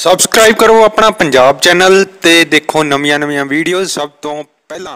Subscribe ਕਰੋ ਆਪਣਾ Punjab channel ਤੇ ਦੇਖੋ ਨਵੀਆਂ ਵੀਡੀਓਜ਼ ਸਭ ਤੋਂ ਪਹਿਲਾਂ।